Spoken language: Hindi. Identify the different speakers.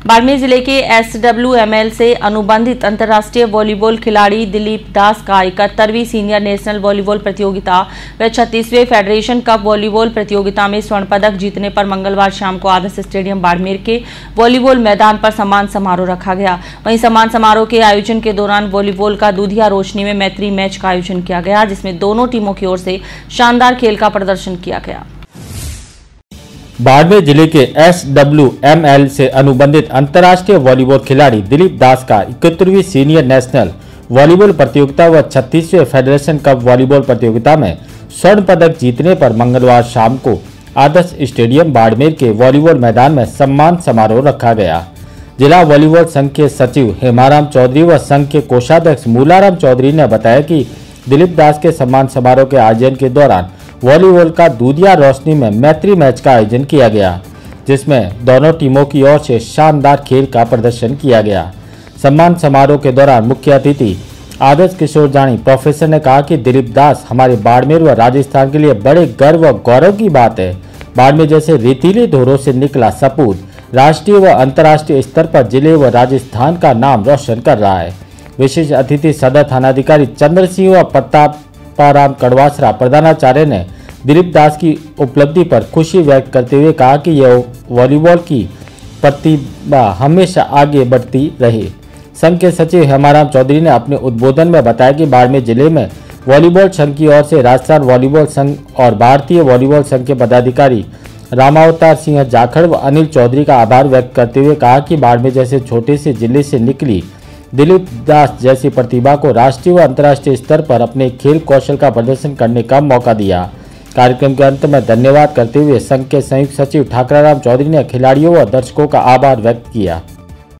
Speaker 1: बाड़मेर जिले के SWML से अनुबंधित अंतर्राष्ट्रीय वॉलीबॉल खिलाड़ी दिलीप दास का 71वीं सीनियर नेशनल वॉलीबॉल प्रतियोगिता व 36वें फेडरेशन कप वॉलीबॉल प्रतियोगिता में स्वर्ण पदक जीतने पर मंगलवार शाम को आदर्श स्टेडियम बाड़मेर के वॉलीबॉल मैदान पर सम्मान समारोह रखा गया। वहीं सम्मान समारोह के आयोजन के दौरान वॉलीबॉल का दूधिया रोशनी में मैत्री मैच का आयोजन किया गया, जिसमें दोनों टीमों की ओर से शानदार खेल का प्रदर्शन किया गया।
Speaker 2: बाड़मेर जिले के SWML से अनुबंधित अंतर्राष्ट्रीय वॉलीबॉल खिलाड़ी दिलीप दास का 71वीं सीनियर नेशनल वॉलीबॉल प्रतियोगिता व 36वें फेडरेशन कप वॉलीबॉल प्रतियोगिता में स्वर्ण पदक जीतने पर मंगलवार शाम को आदर्श स्टेडियम बाड़मेर के वॉलीबॉल मैदान में सम्मान समारोह रखा गया। जिला वॉलीबॉल संघ के सचिव हेमाराम चौधरी व संघ के कोषाध्यक्ष मूलाराम चौधरी ने बताया कि दिलीप दास के सम्मान समारोह के आयोजन के दौरान वॉलीबॉल का दूधिया रोशनी में मैत्री मैच का आयोजन किया गया, जिसमें दोनों टीमों की ओर से शानदार खेल का प्रदर्शन किया गया। सम्मान समारोह के दौरान मुख्य अतिथि आदर्श किशोर जानी प्रोफेसर ने कहा कि दिलीप दास हमारे बाड़मेर व राजस्थान के लिए बड़े गर्व व गौरव की बात है। बाड़मेर जैसे रेतीले धोरों से निकला सपूत राष्ट्रीय व अंतर्राष्ट्रीय स्तर पर जिले व राजस्थान का नाम रोशन कर रहा है। विशेष अतिथि सदर थानाधिकारी चंद्र सिंह व प्रतापाराम कड़वासरा प्रधानाचार्य ने दिलीप दास की उपलब्धि पर खुशी व्यक्त करते हुए कहा कि यह वॉलीबॉल की प्रतिभा हमेशा आगे बढ़ती रहे। संघ के सचिव हेमाराम चौधरी ने अपने उद्बोधन में बताया कि बाड़मेर जिले में वॉलीबॉल संघ की ओर से राजस्थान वॉलीबॉल संघ और भारतीय वॉलीबॉल संघ के पदाधिकारी रामावतार सिंह जाखड़ व अनिल चौधरी का आभार व्यक्त करते हुए कहा कि बाड़मेर जैसे छोटे से जिले से निकली दिलीप दास जैसी प्रतिभा को राष्ट्रीय व अंतर्राष्ट्रीय स्तर पर अपने खेल कौशल का प्रदर्शन करने का मौका दिया। कार्यक्रम के अंत में धन्यवाद करते हुए संघ के संयुक्त सचिव ठाकराराम चौधरी ने खिलाड़ियों व दर्शकों का आभार व्यक्त किया।